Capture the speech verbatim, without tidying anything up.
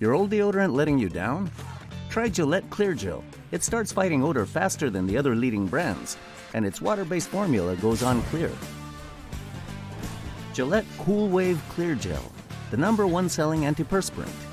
Your old deodorant letting you down? Try Gillette Clear Gel. It starts fighting odor faster than the other leading brands, and its water-based formula goes on clear. Gillette Cool Wave Clear Gel, the number one selling antiperspirant.